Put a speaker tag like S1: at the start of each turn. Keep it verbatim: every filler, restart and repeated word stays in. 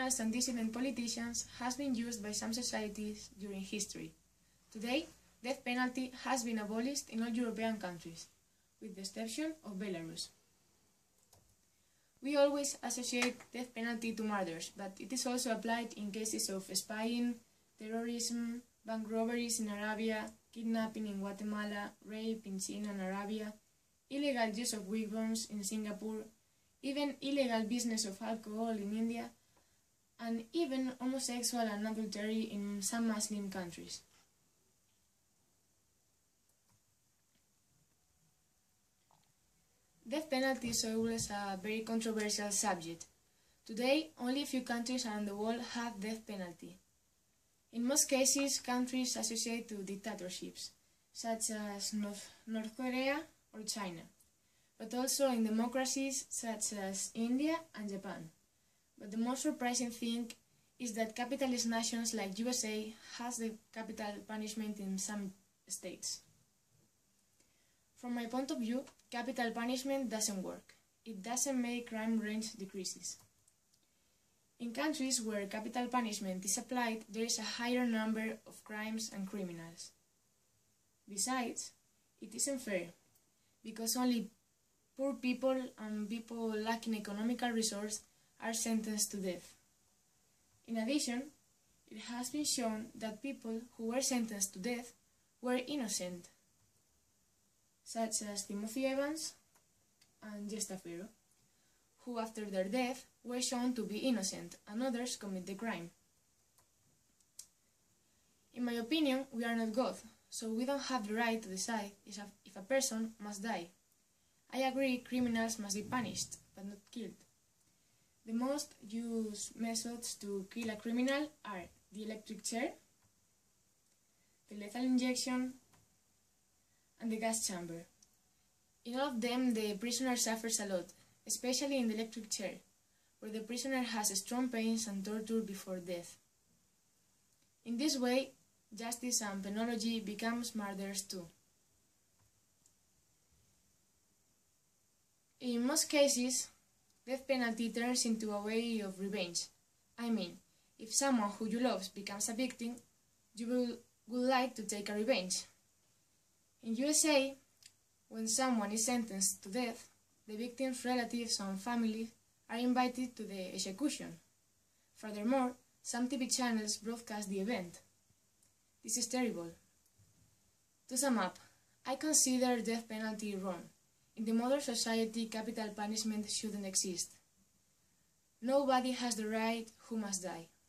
S1: criminals and dissident politicians has been used by some societies during history. Today, death penalty has been abolished in all European countries, with the exception of Belarus. We always associate death penalty to murders, but it is also applied in cases of spying, terrorism, bank robberies in Arabia, kidnapping in Guatemala, rape in China and Arabia, illegal use of weapons in Singapore, even illegal business of alcohol in India, and even homosexual and adultery in some Muslim countries. Death penalty is always a very controversial subject. Today, only a few countries around the world have death penalty. In most cases, countries associated to dictatorships, such as North, North Korea or China, but also in democracies such as India and Japan. But the most surprising thing is that capitalist nations like U S A has the capital punishment in some states. From my point of view, capital punishment doesn't work. It doesn't make crime range decreases. In countries where capital punishment is applied, there is a higher number of crimes and criminals. Besides, it isn't fair, because only poor people and people lacking economical resources are sentenced to death. In addition, it has been shown that people who were sentenced to death were innocent, such as Timothy Evans and Jess Tafero, who after their death were shown to be innocent and others commit the crime. In my opinion, we are not God, so we don't have the right to decide if a, if a person must die. I agree criminals must be punished, but not killed. The most used methods to kill a criminal are the electric chair, the lethal injection, and the gas chamber. In all of them, the prisoner suffers a lot, especially in the electric chair, where the prisoner has strong pains and torture before death. In this way, justice and penology becomes murders too. In most cases, death penalty turns into a way of revenge. I mean, if someone who you love becomes a victim, you will, would like to take a revenge. In U S A, when someone is sentenced to death, the victim's relatives and family are invited to the execution. Furthermore, some T V channels broadcast the event. This is terrible. To sum up, I consider death penalty wrong. In the modern society, capital punishment shouldn't exist. Nobody has the right who must die.